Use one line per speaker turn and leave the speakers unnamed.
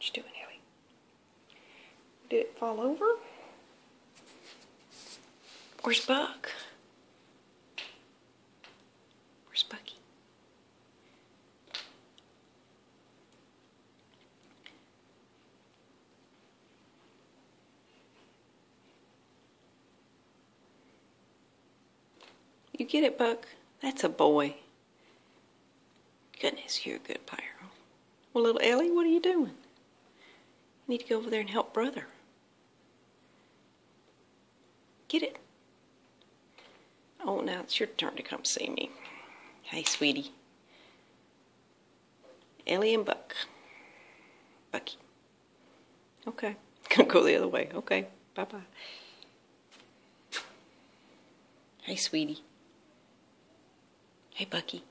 What you doing, Ellie? Did it fall over? Where's Buck? Where's Bucky? You get it, Buck? That's a boy. Goodness, you're a good player. Well, little Ellie, what are you doing? You need to go over there and help brother. Get it. Oh, now it's your turn to come see me. Hey, sweetie. Ellie and Buck. Bucky. Okay. Gonna go the other way. Okay. Bye-bye. Hey, sweetie. Hey, Bucky.